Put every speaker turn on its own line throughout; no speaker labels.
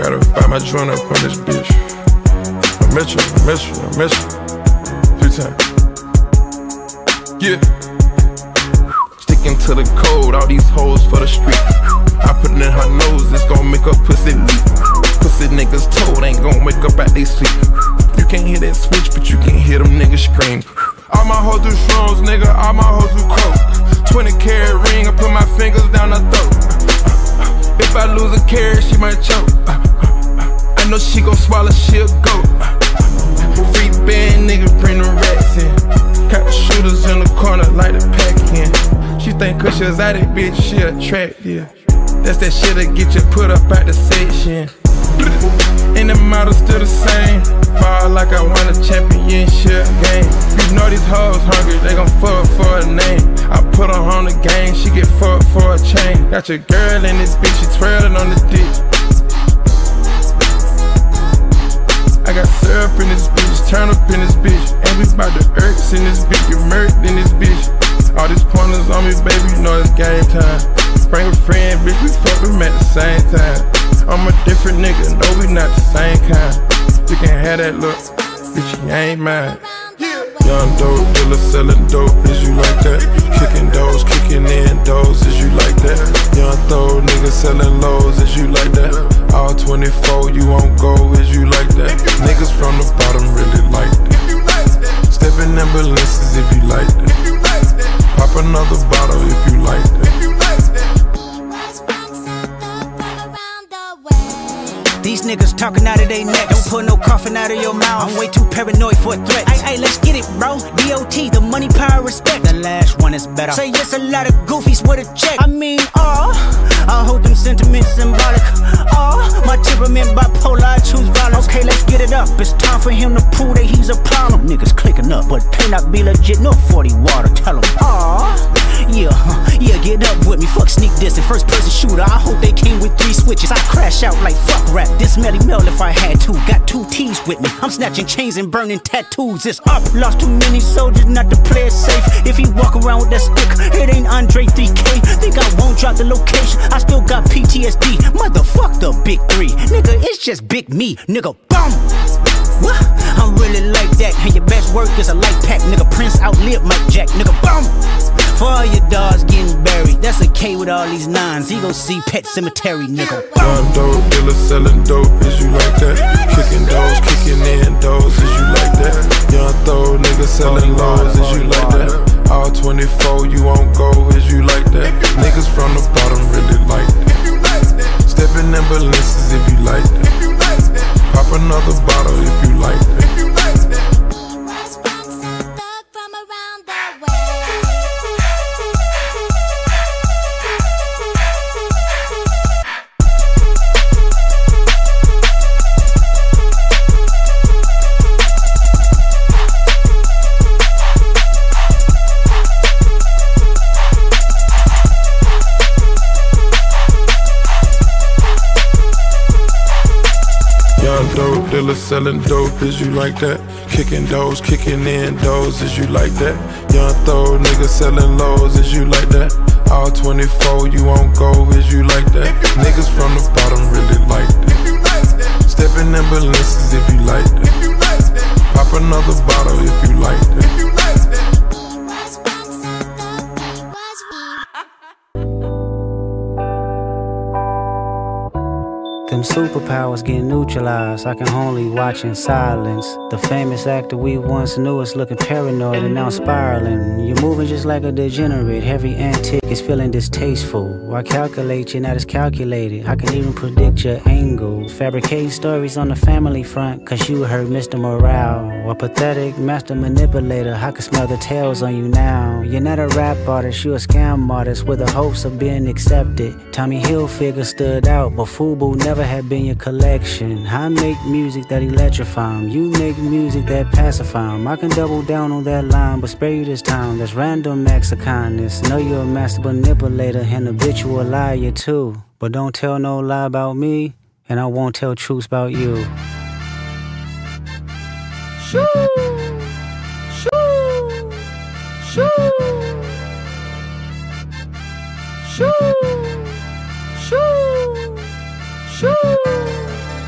gotta find my joint up on this bitch. I miss you. Few times. Yeah. Sticking to the code, all these hoes for the street. I put it in her nose, it's gon' make her pussy leak. Pussy niggas told ain't gon' wake up out they sleep. You can't hear that switch, but you can hear them niggas scream. All my hoes do shrooms, nigga, all my hoes do coke. 20-carat ring, I put my fingers down her throat. If I lose a carat, she might choke. I know she gon' swallow, she'll go. Free band, nigga, bring the rats in. Got the shooters in the corner, like the pack in. She think cause she was out that bitch, she attractive. That's that shit that get you put up out the section. And the model still the same. Ball like I won a championship game. You know these hoes hungry, they gon' fuck for a name. I put her on the game, she get fucked for a chain. Got your girl in this bitch, she twirling on the dick. I got syrup in this bitch, turn up in this bitch. And we bout the irks in this bitch, get murked in this bitch. All these pointers on me, baby, you know it's game time. Bring a friend, bitch, we fuck them at the same time. I'm a different nigga, no, we not the same kind. You can have that look, bitch, you ain't mine. Young dope dealer selling dope, is you like that? Kicking doors, kicking in doors, is you like that? Young throw nigga selling lows, is you like that? All 24, you won't go, is you like that? Niggas from the bottom really like that. Stepping ambulances if you like that. Pop another bottle if you like that.
These niggas talking out of they neck. Don't put no coffin out of your mouth. I'm way too paranoid for a threat. Ay, let's get it, bro. DOT, the money, power, respect. The last one is better. Say yes, a lot of goofies with a check. I mean, I hold them sentiments symbolic. My temperament bipolar, I choose violence. Okay, let's get it up. It's time for him to prove that he's a problem. Niggas clicking up, but pay not be legit. No 40 water, tell him. Yeah, get up with me. Fuck sneak dissing, first person shooter. I hope they came with 3 switches. I crash out like fuck rap. This Melly Mel if I had to. Got 2 T's with me. I'm snatching chains and burning tattoos. It's up. Lost too many soldiers not to play it safe. If he walk around with that stick, it ain't Andre 3K. Think I won't drop the location. I still got PTSD. Motherfuck the big 3. Nigga, it's just big me. Nigga, boom. What? I'm really like that. And your best work is a light pack. Nigga, Prince outlived Mike Jack. Nigga, boom. For all your dogs getting buried, that's a K with all these 9s. He gon' see Pet Cemetery, nigga.
Young dope dealer selling dope, is you like that? Kicking doors, kicking in doors, is you like that? Young throw nigga selling lows, is you like that? All 24, you won't go, is you like that? Niggas from the bottom really like that. Stepping ambulances if you like that. Pop another bottle if you like that. Dope dealer selling dope, is you like that? Kicking doors, kicking in doors, is you like that? Young throw nigga selling lows, is you like that? All 24, you won't go, is you like that? Niggas from the bottom really like that. Stepping ambulances if you like that. Pop another bottle if you like that.
Them superpowers get neutralized. I can only watch in silence. The famous actor we once knew is looking paranoid and now spiraling. You're moving just like a degenerate. Every antic is feeling distasteful. Why calculate? You're not as calculated. I can even predict your angle. Fabricating stories on the family front, cause you heard Mr. Morale. A pathetic master manipulator. I can smell the tails on you now. You're not a rap artist, you're a scam artist with the hopes of being accepted. Tommy Hilfiger stood out, but FUBU never had been your collection. I make music that electrify 'em. You make music that pacify 'em. I can double down on that line, but spare you this time. That's random acts of kindness. Know you're a master manipulator and habitual liar too. But don't tell no lie about me, and I won't tell truths about you. Shoo! Shoo! Shoo! Shoo! Shoo! Shoo!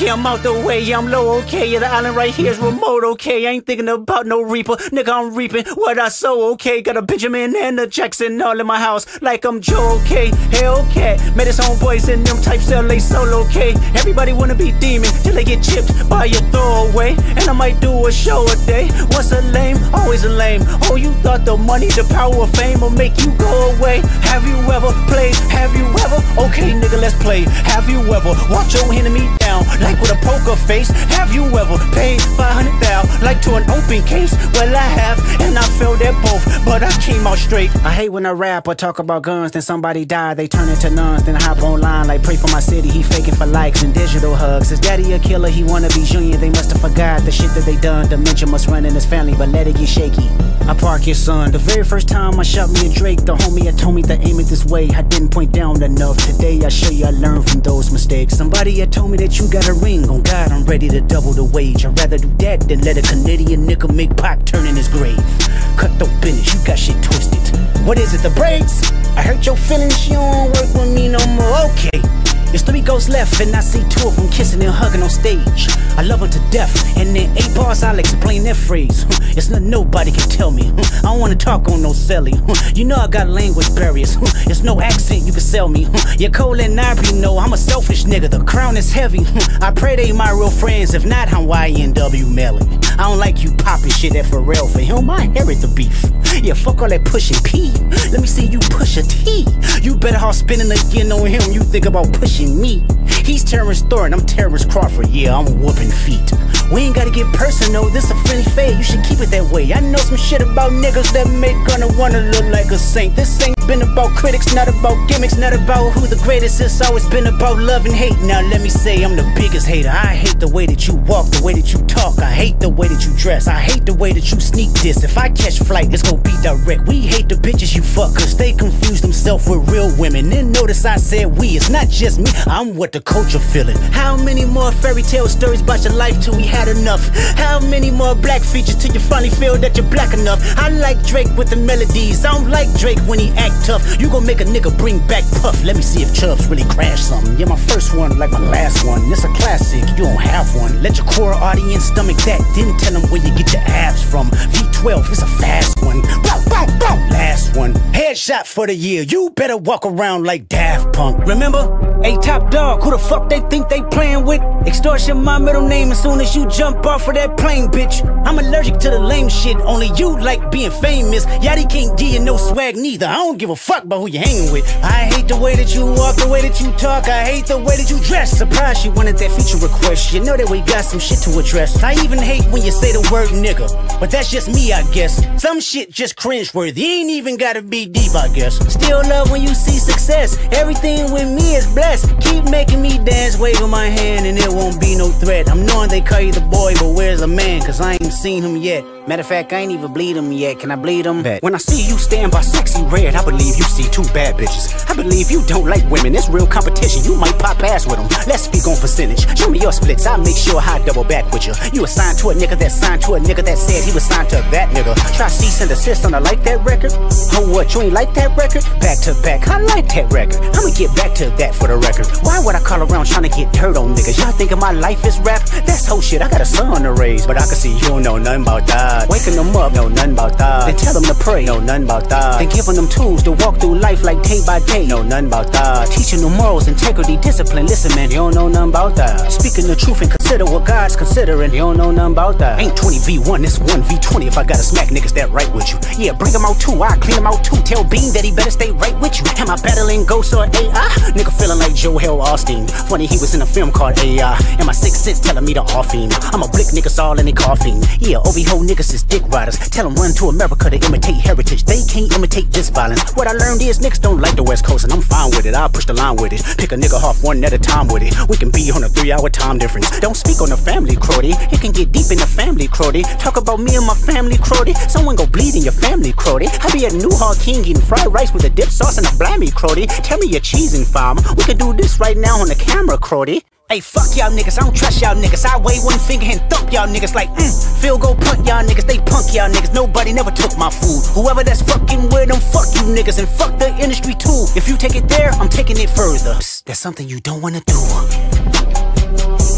yeah, I'm out the way, yeah, I'm low, okay. Yeah, the island right here is remote, okay. I ain't thinking about no reaper, nigga, I'm reaping what I sow, okay. Got a Benjamin and a Jackson all in my house, like I'm Joe, okay. Hellcat, met his homeboys in them types LA solo, okay. Everybody wanna be demon till they get chipped by your throwaway. And I might do a show a day. Once a lame, always a lame. Oh, you thought the money, the power of fame will make you go away. Have you ever played? Have you ever? Okay, nigga, let's play. Have you ever walked your enemy down like with a poker face? Have you ever paid 500,000 like to an open case? Well, I have, and I failed at both, but I came out straight. I hate when a rapper talk about guns, then somebody die, they turn into nuns, then I hop online like pray for my city. He faking for likes and digital hugs. His daddy a killer, he wanna be junior. They must have forgot the shit that they done. Dementia must run in his family, but let it get shaky. I park your son. The very first time I shot me a Drake, the homie had told me to aim it this way. I didn't point down enough. Today I show you I learned from those mistakes. Somebody had told me that you got a ring. On God, I'm ready to double the wage. I'd rather do that than let a Canadian nigga make Pac turn in his grave. Cut the business, you got shit twisted. What is it, the braids? I hurt your feelings, you don't work with me no more. Okay. There's 3 ghosts left, and I see 2 of them kissing and hugging on stage. I love them to death, and in 8 bars I'll explain that phrase. It's nothing nobody can tell me. I don't wanna talk on no celly. You know I got language barriers. It's no accent you can sell me. You're Cole and Ivory know I'm a selfish nigga. The crown is heavy. I pray they my real friends. If not, I'm YNW Melly. I don't like you popping shit at Pharrell. For him, I inherit the beef. Yeah, fuck all that pushing P. Let me see you push a T. You better off spinning again on him. You think about pushing me. He's Terrence Thorne, I'm Terrence Crawford. Yeah, I'm whooping feet. We ain't gotta get personal, this a friendly fade. You should keep it that way. I know some shit about niggas that make gonna wanna look like a saint. This ain't been about critics, not about gimmicks, not about who the greatest. It's always been about love and hate. Now let me say I'm the biggest hater. I hate the way that you walk, the way that you talk. I hate the way that you dress. I hate the way that you sneak this. If I catch flight, it's gonna be direct. We hate the bitches you fuck, cause they confuse themselves with real women. Then notice I said we, it's not just me, I'm what the culture feeling. How many more fairy tale stories about your life till we had enough? How many more black features till you finally feel that you're black enough? I like Drake with the melodies, I don't like Drake when he act tough. You gon' make a nigga bring back Puff. Let me see if Chubbs really crashed something. Yeah, my first one like my last one. It's a classic, you don't have one. Let your core audience stomach that, then tell them where you get your abs from. V12, it's a fast one. Bow, bow, bow. Last one, headshot for the year. You better walk around like Daft Punk. Remember? Hey, Top Dog, who the fuck they think they playing with? Extortion my middle name as soon as you jump off of that plane, bitch. I'm allergic to the lame shit, only you like being famous. Yachty can't give you no swag neither. I don't give a fuck about who you hanging with. I hate the way that you walk, the way that you talk. I hate the way that you dress. Surprised you wanted that feature request. You know that we got some shit to address. I even hate when you say the word nigga, but that's just me, I guess. Some shit just cringeworthy, ain't even gotta be deep, I guess. Still love when you see success. Everything with me is blessed. Keep making me dance, waving my hand, and it won't be no threat. I'm knowing they call you the boy, but where's the man? Cause I ain't seen him yet. Matter of fact, I ain't even bleed him yet. Can I bleed him? Bet. When I see you stand by sexy red, I believe you see 2 bad bitches. I believe you don't like women, it's real competition. You might pop ass with them. Let's speak on percentage. Show me your splits, I'll make sure I double back with you. You assigned to a nigga that signed to a nigga that said he was signed to that nigga. Try cease and desist on a like that record. Oh, what, you ain't like that record? Back to back, I like that record. I'ma get back to that for the record. Why would I call around trying to get dirt on niggas? Y'all thinking my life is rap? That's whole shit, I got a son to raise, but I can see you don't know nothing about that. Waking them up, know nothing about that. Then tell them to pray, know nothing about that. Then giving them tools to walk through life like day by day, know nothing about that. Teaching them morals, integrity, discipline, listen man, you don't know nothing about that. Speaking the truth and consider what God's considering, you don't know nothing about that. Ain't 20v1, it's 1v20 if I gotta smack niggas that right with you. Yeah, bring them out too, I clean them out too. Tell Bean that he better stay right with you. Am I battling ghosts or AI? Nigga feeling like Joel Austin. Funny he was in a film called AI. And my 6th sense telling me to off him. I'm a blick niggas all in the coffin. Yeah, OV-ho niggas is dick riders. Tell them run to America to imitate heritage. They can't imitate this violence. What I learned is niggas don't like the West Coast, and I'm fine with it. I'll push the line with it. Pick a nigga off one at a time with it. We can be on a 3-hour time difference. Don't speak on the family, crody. It can get deep in the family, crody. Talk about me and my family, crody. Someone go bleed in your family, crody. I be at New Hall King eating fried rice with a dip sauce and a blammy, crody. Tell me your cheesing farm. We can do this right now on the camera, crody. Hey, fuck y'all niggas, I don't trust y'all niggas. I wave one finger and thump y'all niggas like, field goal punt y'all niggas, they punk y'all niggas. Nobody never took my food. Whoever that's fucking with them, fuck you niggas, and fuck the industry too. If you take it there, I'm taking it further. Psst, that's something you don't wanna do. Ooh.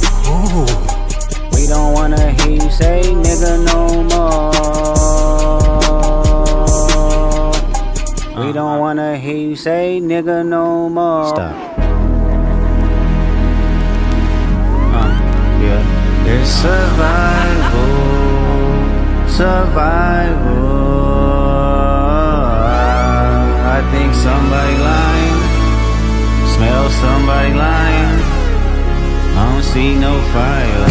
We don't wanna hear you say nigga no more. We don't wanna hear you say nigga no more. Stop. Yeah. It's survival, survival. I think somebody lying, smell somebody lying. I don't see no fire.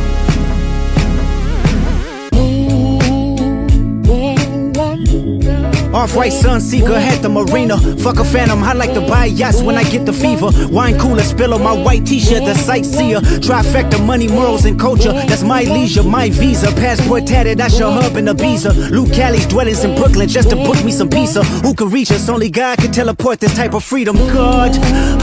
Off-white Sunseeker, had the marina. Fuck a phantom, I like to buy yachts when I get the fever. Wine cooler, spill on my white t-shirt, the sightseer. Trifecta, money, morals, and culture. That's my leisure, my visa. Passport tatted, I shall hub in Ibiza. Luke Cali's dwellings in Brooklyn just to book me some pizza. Who can reach us? Only God can teleport this type of freedom. God,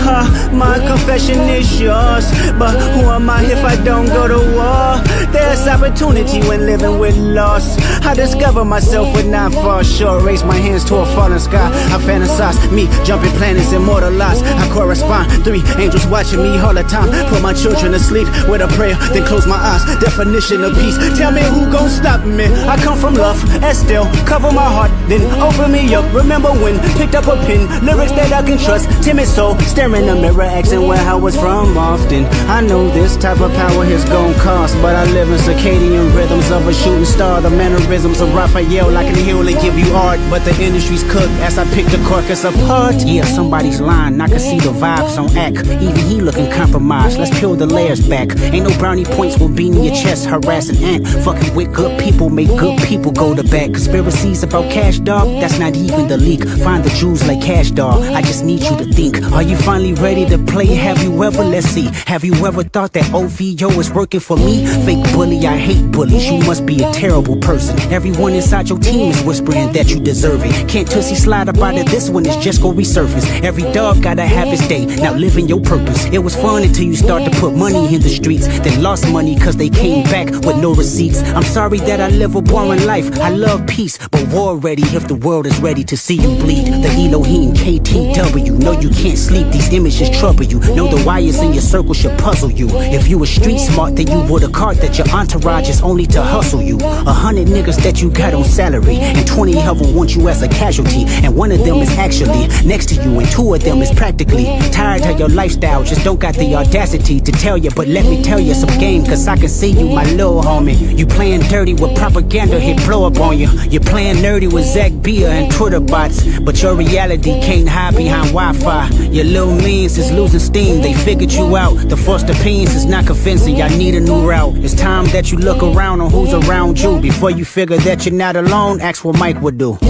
my confession is yours. But who am I if I don't go to war? There's opportunity when living with loss. I discover myself would not fall short. Raise my hands to a falling sky. I fantasize me jumping planets, immortalized. I correspond. 3 angels watching me all the time. Put my children to sleep with a prayer, then close my eyes. Definition of peace. Tell me who gon' stop me? I come from love, Estelle. Cover my heart, then open me up. Remember when? Picked up a pen. Lyrics that I can trust. Timid soul, staring in the mirror, asking where I was from often. I know this type of power is gon' cost, but I live in circadian rhythms of a shooting star. The mannerisms of Raphael, I can heal and give you art, but the industry's cooked as I pick the carcass apart. Yeah, somebody's lying, I can see the vibes on act. Even he looking compromised, let's peel the layers back. Ain't no brownie points will be in your chest, harassing ant. Fucking with good people, make good people go to bed. Conspiracies about cash, dog, that's not even the leak. Find the Jews like cash, dog, I just need you to think. Are you finally ready to play? Have you ever, let's see, have you ever thought that OVO is working for me? Fake bully, I hate bullies, you must be a terrible person. Everyone inside your team is whispering that you deserve it. Can't Tootsie slide up out of this one, it's just gon' resurface. Every dog gotta have his day, now living your purpose. It was fun until you start to put money in the streets, then lost money cause they came back with no receipts. I'm sorry that I live a boring life, I love peace, but war ready if the world is ready to see you bleed. The Elohim, KTW, no you can't sleep, these images trouble you. Know the wires in your circle should puzzle you. If you were street smart, then you would've caught that your entourage is only to hustle you. 100 niggas that you got on salary, and 20 of them want you as a casualty, and one of them is actually next to you, and 2 of them is practically tired of your lifestyle, just don't got the audacity to tell you. But let me tell you some game, cause I can see you, my little homie. You playing dirty with propaganda, hit blow up on you. You're playing nerdy with Zach Beer and Twitter bots, but your reality can't hide behind Wi-Fi. Your little means is losing steam, they figured you out. The first opinions is not convincing, I need a new route. It's time that you look around on who's around you. Before you figure that you're not alone, ask what Mike would do.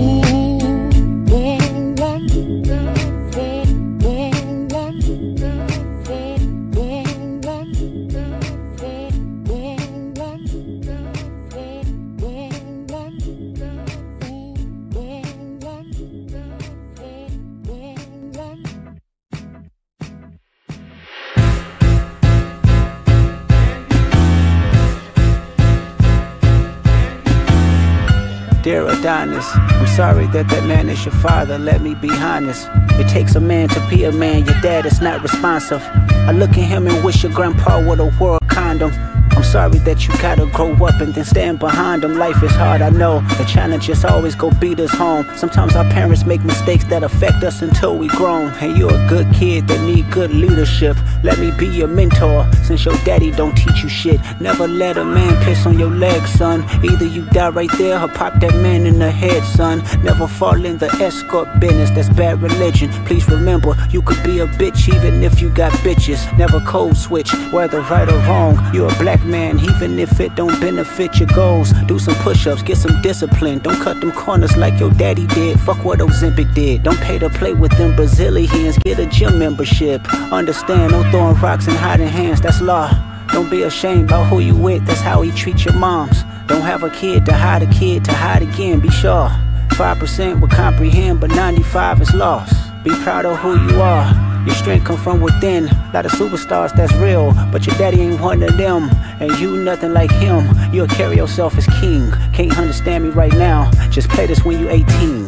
Dear Adonis, I'm sorry that man is your father, let me be honest. It takes a man to be a man, your dad is not responsive. I look at him and wish your grandpa would have wore a condom. I'm sorry that you gotta grow up and then stand behind them. Life is hard, I know. The challenges always go beat us home. Sometimes our parents make mistakes that affect us until we grown. And you're a good kid that need good leadership. Let me be your mentor, since your daddy don't teach you shit. Never let a man piss on your leg, son. Either you die right there or pop that man in the head, son. Never fall in the escort business, that's bad religion. Please remember, you could be a bitch even if you got bitches. Never code switch, whether right or wrong. You're a black man, even if it don't benefit your goals. Do some push-ups, get some discipline. Don't cut them corners like your daddy did. Fuck what Ozempic did. Don't pay to play with them Brazilians. Get a gym membership. Understand, no throwing rocks and hiding hands, that's law. Don't be ashamed about who you with, that's how he treats your moms. Don't have a kid to hide again, be sure. 5% will comprehend, but 95 is lost. Be proud of who you are. Your strength come from within. Lot of superstars that's real, but your daddy ain't one of them. And you nothing like him. You'll carry yourself as king. Can't understand me right now, just play this when you 18.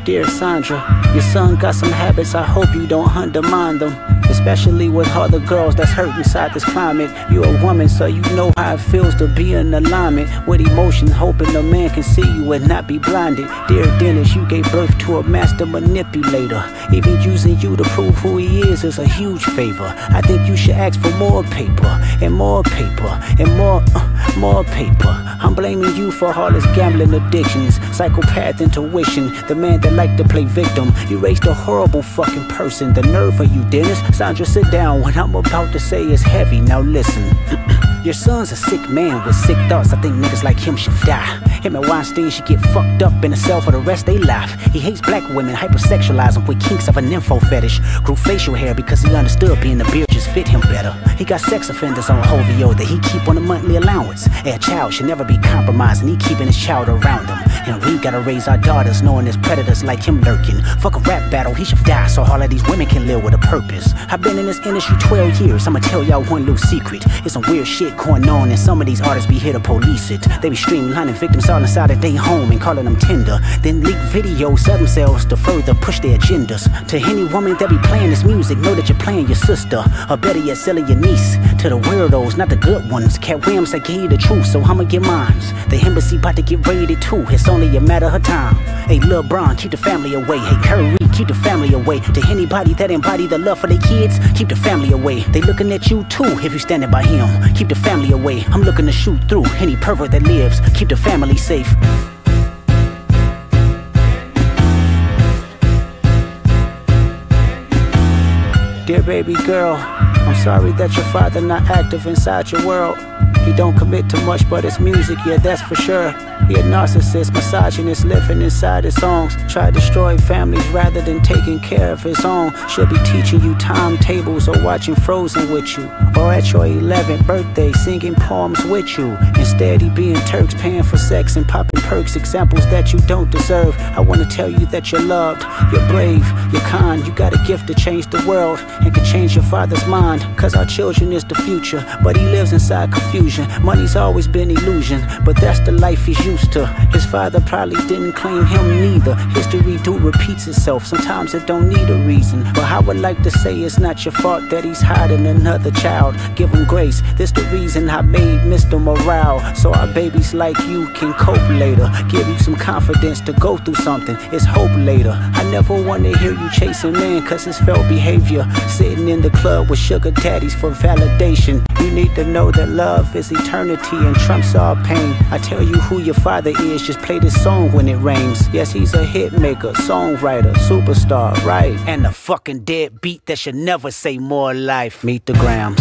Dear Sandra, your son got some habits, I hope you don't undermine them. Especially with all the girls that's hurt inside this climate. You're a woman, so you know how it feels to be in alignment with emotion, hoping a man can see you and not be blinded. Dear Dennis, you gave birth to a master manipulator. Even using you to prove who he is a huge favor. I think you should ask for more paper, and more paper, and more paper. I'm blaming you for all his gambling addictions, psychopath intuition, the man that liked to play victim. You raised a horrible fucking person. The nerve of you, Dennis. Sandra, sit down. What I'm about to say is heavy. Now listen. Your son's a sick man with sick thoughts. I think niggas like him should die. Him and Weinstein should get fucked up in a cell for the rest of their life. He hates black women, hypersexualize them with kinks of an info fetish. Grew facial hair because he understood being a beard just fit him better. He got sex offenders on Hovio that he keep on a monthly allowance. A child should never be compromised, and he keeping his child around him. And we gotta raise our daughters knowing there's predators like him lurking. Fuck a rap battle, he should die so all of these women can live with a purpose. I've been in this industry 12 years, I'ma tell y'all one little secret. It's some weird shit going on, and some of these artists be here to police it. They be streamlining victims all inside of their home and calling them tender. Then leak videos of themselves to further push their agendas. To any woman that be playing this music, know that you're playing your sister, or better yet, selling your niece. To the weirdos, not the good ones. Cat Williams, I gave you the truth, so I'ma get mines. The embassy about to get raided too, it's only a matter of time. Hey, Lil Bron, keep the family away. Hey, Curry, keep the family away. To anybody that embody the love for their kids, keep the family away. They looking at you too if you standing by him. Keep the family away. I'm looking to shoot through any pervert that lives. Keep the family safe. Dear baby girl, I'm sorry that your father not active inside your world. He don't commit to much but his music, yeah, that's for sure. He a narcissist, misogynist, living inside his songs. Try to destroy families rather than taking care of his own. Should be teaching you timetables or watching Frozen with you, or at your 11th birthday singing poems with you. Instead he being Turks, paying for sex and popping perks, examples that you don't deserve. I wanna tell you that you're loved, you're brave, you're kind. You got a gift to change the world and can change your father's mind. Cause our children is the future, but he lives inside confusion. Money's always been illusion, but that's the life he's used to. His father probably didn't claim him neither. History do repeats itself, sometimes it don't need a reason. But I would like to say it's not your fault that he's hiding another child. Give him grace, this the reason I made Mr. Morale, so our babies like you can cope later. Give you some confidence to go through something, it's hope later. I never wanna hear you chasing men cause it's felt behavior. Sitting in the club with sugar daddies for validation. You need to know that love is eternity and trumps all pain. I tell you who your father is, just play this song when it rains. Yes, he's a hit maker, songwriter, superstar, right? And a fucking dead beat that should never say more life. Meet the Grams.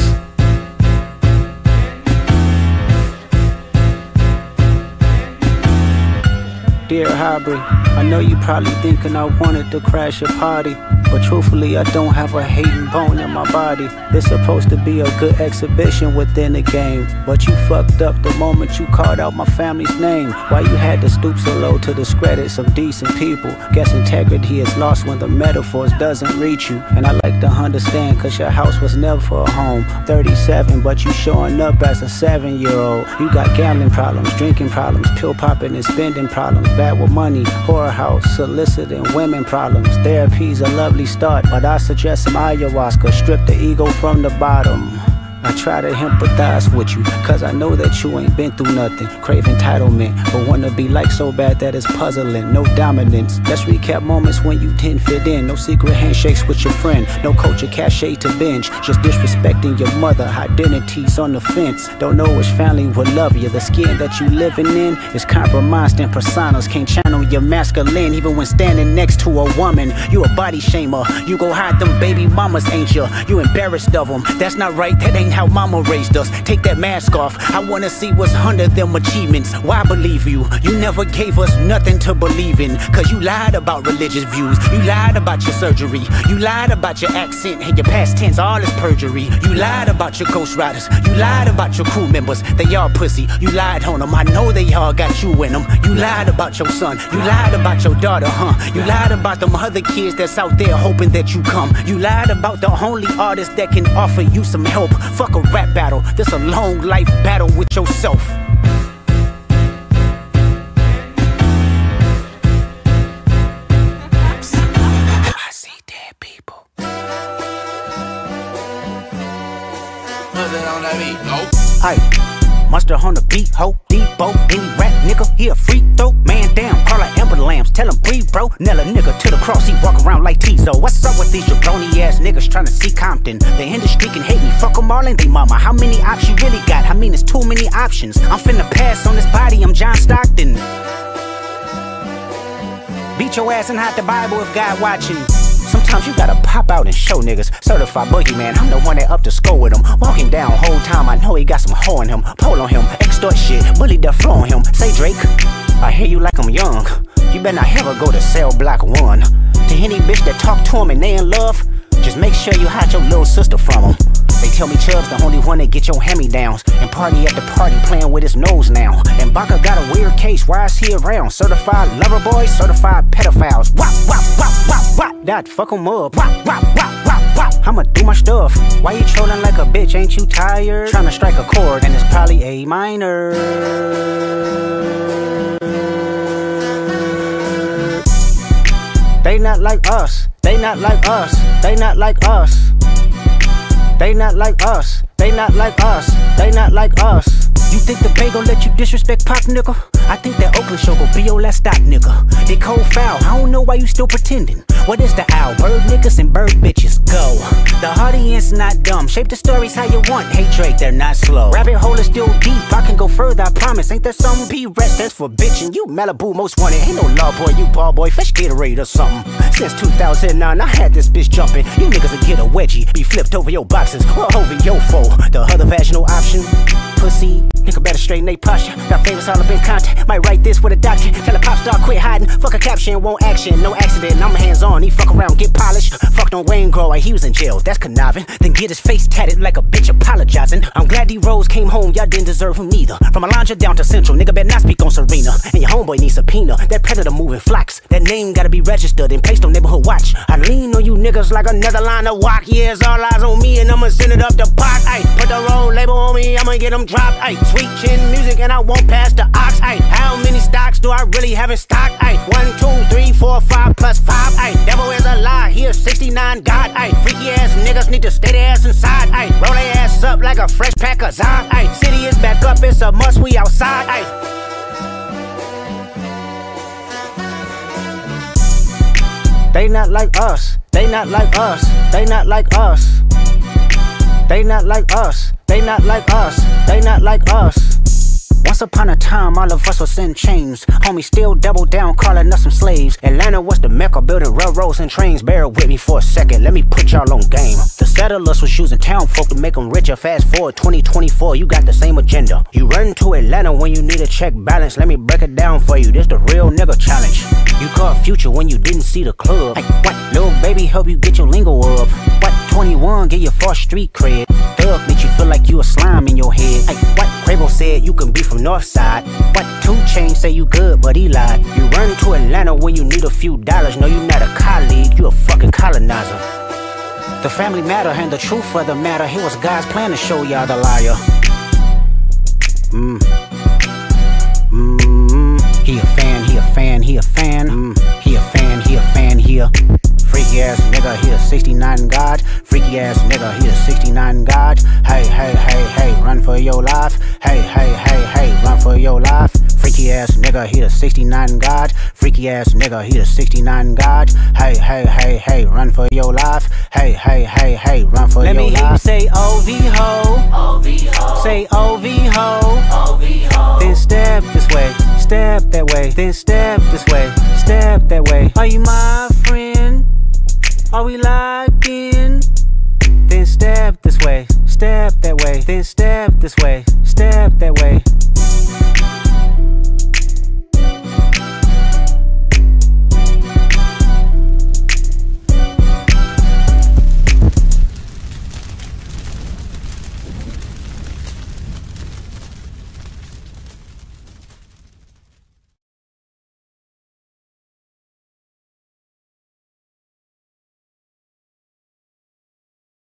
Dear Hybrid, I know you probably thinking I wanted to crash your party, but truthfully I don't have a hating bone in my body. This supposed to be a good exhibition within the game, but you fucked up the moment you called out my family's name. Why you had to stoop so low to discredit some decent people? Guess integrity is lost when the metaphors doesn't reach you. And I like to understand cause your house was never a home. 37 but you showing up as a 7-year-old. You got gambling problems, drinking problems, pill popping and spending problems, bad with money, whorehouse, soliciting women problems. Therapy's a lovely start, but I suggest some ayahuasca, strip the ego from the bottom. I try to empathize with you, cause I know that you ain't been through nothing. Crave entitlement, but wanna be like so bad that it's puzzling. No dominance, let's recap moments when you didn't fit in. No secret handshakes with your friend, no culture cachet to binge. Just disrespecting your mother, identities on the fence. Don't know which family will love you. The skin that you living in is compromised in personas. Can't channel your masculine even when standing next to a woman. You a body shamer, you go hide them baby mamas, ain't you? You embarrassed of them, that's not right, that ain't how mama raised us. Take that mask off, I wanna see what's under them achievements. Why believe you? You never gave us nothing to believe in, cause you lied about religious views. You lied about your surgery. You lied about your accent and your past tense, all is perjury. You lied about your ghost riders. You lied about your crew members, they all pussy. You lied on them, I know they all got you in them. You lied about your son. You lied about your daughter, You lied about them other kids that's out there hoping that you come. You lied about the only artist that can offer you some help. Fuck a rap battle, this a long life battle with yourself.
Mustard on that beat, nope.
Aye, mustard on the beat, ho, Debo, any rap nigga, he a freak though. Man down, call her Amber Lambs, tell him breathe, bro. Nail a nigga to the cross, he walk around like Tizo. What's up with these jabroni ass niggas trying to see Compton? The industry can hate me, fuck them all and they mama. How many options you really got? I mean, it's too many options. I'm finna pass on this body, I'm John Stockton. Beat your ass and hide the Bible if God watching. Sometimes you gotta pop out and show niggas. Certified boogeyman, I'm the one that up to score with him. Walking down whole time, I know he got some hoe in him. Pole on him, extort shit, bully the flow on him. Say Drake, I hear you like I'm young. You better not ever go to cell block 1. To any bitch that talk to him and they in love, just make sure you hide your little sister from him. They tell me Chubb's the only one that get your hand-me-downs and party at the party playing with his nose now. And Baka got a weird case, why is he around? Certified lover boys, certified pedophiles. Wop, wop, wop, wop, wop, that fuck him up. Wop, wop, wop, wop, wop, I'ma do my stuff. Why you trolling like a bitch, ain't you tired? Trying to strike a chord and it's probably A minor. They not like us, they not like us, they not like us. They not like us, they not like us, they not like us. You think the Bay gon' let you disrespect Pop, nigga? I think that Oakland show gon' be your last stop, nigga. They cold foul, I don't know why you still pretending. What is the owl? Bird niggas and bird bitches, go. The audience not dumb, shape the stories how you want. Hey Drake, they're not slow. Rabbit hole is still deep, I can go further, I promise. Ain't there some B-rest that's for bitchin'? You Malibu most wanted, ain't no law boy, you ball boy, fresh Gatorade or something. Since 2009, I had this bitch jumping. You niggas will get a wedgie, be flipped over your boxes or over your foe. The other vaginal option, pussy. Nigga better straighten they posture. Got favors all up in contact. Might write this with a doctor. Tell a pop star quit hiding. Fuck a caption, won't action. No accident, I'm hands on. He fuck around, get polished. Fucked on Wayne Grower, he was in jail. That's conniving. Then get his face tatted like a bitch apologizing. I'm glad D-Rose came home, y'all didn't deserve him neither. From Alondra down to Central, nigga better not speak on Serena. And your homeboy needs subpoena. That predator moving flocks. That name gotta be registered and placed on neighborhood watch. I lean on you niggas like another line of walk. Yeah, it's all eyes on me and I'ma send it up the park. Ay, put the roll label on me, I'ma get them dropped. Ay, sweet chin music and I won't pass the ox. Ay, how many stocks do I really have in stock? Ay, 1, 2, 3, 4, 5 plus 5. Ay, devil is a lie, he is 69 God. Ay, freaky ass niggas need to stay their ass inside. Ay, roll their ass up like a fresh pack of Zod. Ay, city is back up, it's a must, we outside. Ay. They not like us, they not like us, they not like us. They not like us, they not like us, they not like us. Once upon a time, all of us was in chains. Homie still double down, calling us some slaves. Atlanta was the mecca, building railroads and trains. Bear with me for a second, let me put y'all on game. The settlers was using town folk to make them richer. Fast forward 2024, you got the same agenda. You run to Atlanta when you need a check balance. Let me break it down for you, this the real nigga challenge. You caught Future when you didn't see the club. Hey, what? Lil' baby help you get your lingo up. What? 21 get your false street cred. Thug make you feel like you a slime in your head. Hey, what? Quavo said you can be from Northside. What? 2 Chainz say you good, but he lied. You run to Atlanta when you need a few dollars. No, you not a colleague, you a fucking colonizer. The family matter and the truth of the matter. It was God's plan to show y'all the liar. He a fan, he a fan, he a fan. He a fan, he a fan, he a freaky ass nigga, he a 69 God. Freaky ass nigga, he a 69 God. Hey, hey, hey, hey, run for your life. Hey, hey, hey, hey, run for your life. Freaky ass nigga, he a 69 God. Freaky ass nigga, he a 69 God. Hey, hey, hey, hey, run for your life. Hey, hey, hey, hey, run for your life. Let me hear you say OV ho. OV ho. Say OV ho. OV ho. Then step this way, step that way. Then step this way, step that way. Are you my friend? Are we locked in? Then step this way, step that way. Then step this way.